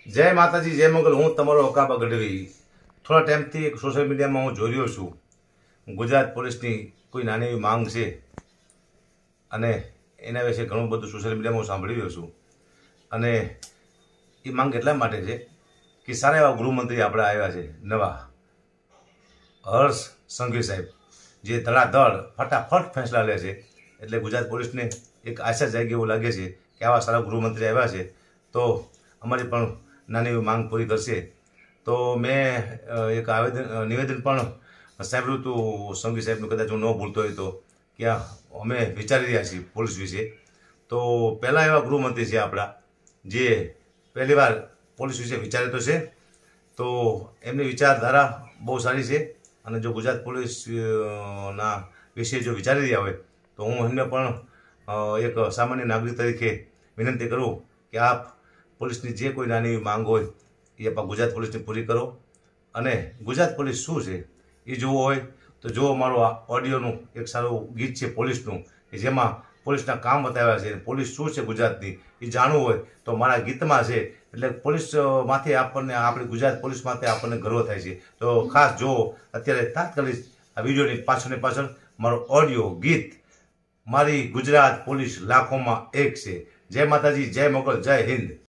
जय माताजी जय मंगल। हूँ तमारो अकाबा गढ़वी। थोड़ा टाइम थी एक सोशल मीडिया में हूँ જોઈ રહ્યો છું ગુજરાત પોલીસની કોઈ નાની એવી માંગ છે અને એના વિશે ઘણું બધું સોશિયલ મીડિયામાં હું સાંભળી રહ્યો છું અને એ માંગ એટલા માટે છે કે સારા એવા ગૃહમંત્રી આપણે આવ્યા છે નવા હર્ષ સંઘવી સાહેબ જે ધડાધડ ફટાફટ ફેસલા લે છે એટલે ગુજરાત પોલીસને એક આશા જાગી એવું લાગે છે કે આવા સારા ગૃહમંત્રી આવ્યા છે તો અમારી પણ નાની એવી માંગ પૂરી કરશે। તો મેં એક નિવેદન પણ સાંભળ્યું હતું સંઘવી સાહેબનું, કદાચ હું ન ભૂલતો હોય તો, કે અમે વિચારી રહ્યા છીએ પોલીસ વિશે। તો પહેલાં એવા ગૃહમંત્રી છે આપણા જે પહેલી વાર પોલીસ વિશે વિચારે તો છે, તો એમની વિચારધારા બહુ સારી છે અને જો ગુજરાત પોલીસ ના વિશે જો વિચારી રહ્યા હોય તો હું એમને પણ એક સામાન્ય નાગરિક તરીકે વિનંતી કરું કે આપ પોલીસની જે કોઈ નાની માંગ હોય એ આપણા ગુજરાત પોલીસને પૂરી કરો અને ગુજરાત પોલીસ શું છે એ જોવો હોય તો જો મારું આ ઓડિયોનું એક સારું ગીત છે પોલીસનું કે જેમાં પોલીસના કામ બતાવ્યા છે, પોલીસ શું છે ગુજરાતની એ જાણવું હોય તો મારા ગીતમાં છે। એટલે પોલીસ માથે આપણને, આપણી ગુજરાત પોલીસ માથે આપણને ગર્વ થાય છે। તો ખાસ જો અત્યારે તાત્કાલિક આ વિડીયોની પાછળ મારો ઓડિયો ગીત મારી ગુજરાત પોલીસ લાખોમાં એક છે। જય માતાજી જય મોગલ જય હિન્દ।